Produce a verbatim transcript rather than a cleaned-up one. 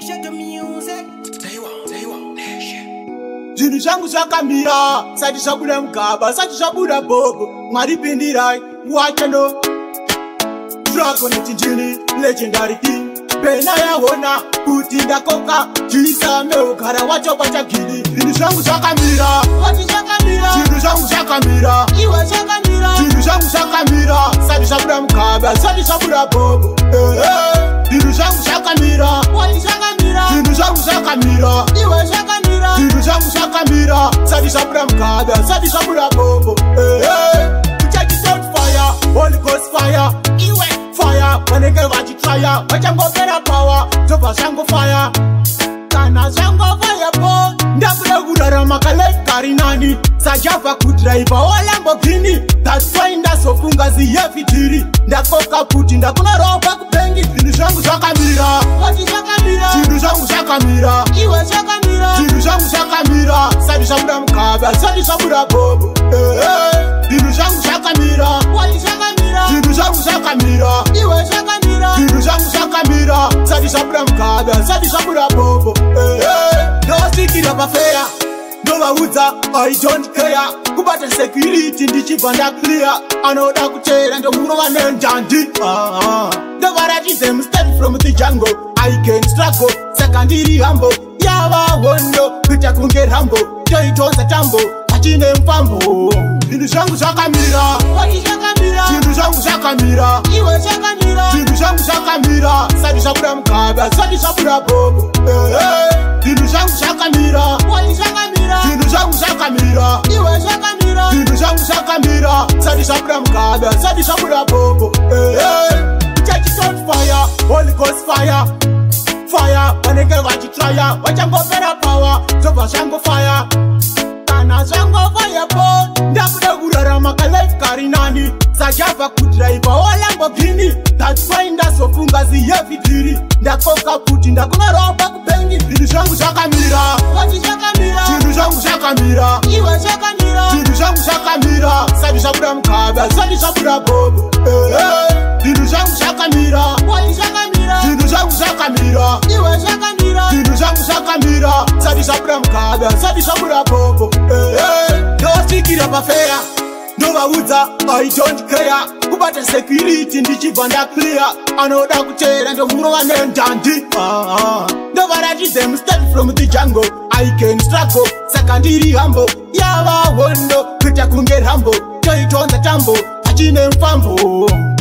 Zvinhu zvangu zvakamira sati zvabuda mugaba sati zvabuda bobo Mwari pindirai wachando Dragon ndini legendary king Pena yaona kuti ndakoka Jisame ugara wacho pachagini Zvinhu zvangu zvakamira Wati zvakamira Zvinhu zvangu zvakamira Iwe zvakamira Zvinhu zvangu zvakamira sati zvabuda mugaba sati zvabuda bobo Zvinhu zvangu zvakamira Wati zvakamira Zvinhu zvangu zvakamira Iwe zvakamira Zvinhu zvangu zvakamira sati zvabuda mugaba sati zvabuda bobo Kuchachi on fire Holy Ghost fire Iwe fire vanenge vachitraya vachangopera power tobva zvangu fire kana zvangu fire po ndakuda kurarama kalekari nani sajabva kudriva walambogini that's why ndasofunga ziyefitiri ndakoka kuti ndakuna ropa kupengi zvinhu zvangu zvakamira wati zvakamira zvinhu zvangu zvakamira iwe zvakamira zvinhu zvangu zvakamira sati zvabuda mugaba sati zvabuda bobo zvinhu zvangu zvakamira wati zvakamira zvinhu zvangu zvakamira iwe zvakamira zvinhu zvangu zvakamira sati zvabuda mugaba sati zvabuda bobo ndosvikira pafeya ndovaudza I don't care kubata security ndichibva ndaclear anoda kuteera ndomurova nenjandi ndovaratidze mustep from the jungle I can struggle saka ndiri hambo yava hondo kuita kunge rambo toitonza tambo achine mufambo zvinhu zvangu zvakamira zvinhu zvangu zvakamira iwe zvakamira zvinhu zvangu zvakamira sati zvabuda mugaba sati zvabuda bobo zvinhu zvangu zvakamira zvinhu zvangu zvakamira iwe zvakamira zvinhu zvangu zvakamira sati zvabuda mugaba sati zvabuda bobo Church fire Holy Ghost fire fire vanenge vachitraya vachangopera power tobva zvangu fire kana zvangu fire po ndakuda kurarama kalekari nani sajabva kudriva walambogini that's why ndasofunga ziyefitiri ndakoka kuti ndakuna ropa kupengi zvinhu zvangu zvakamira wati zvakamira zvinhu zvangu zvakamira iwe zvakamira zvinhu zvangu zvakamira sati zvabuda mugaba sati zvabuda bobo zvinhu zvangu zvakamira wati zvakamira zvinhu zvangu zvakamira iwe zvakamira zvinhu zvangu zvakamira sati zvabuda mugaba sati zvabuda bobo ndosvikira pafeya ndovaudza I don't care kubata security ndichibva ndaclear anoda kuteera ndomurova nenjandi ndovaratidze mustep from the jungle I can struggle saka ndiri hambo yava hondo kuita kunge rambo toitonza tambo achine mufambo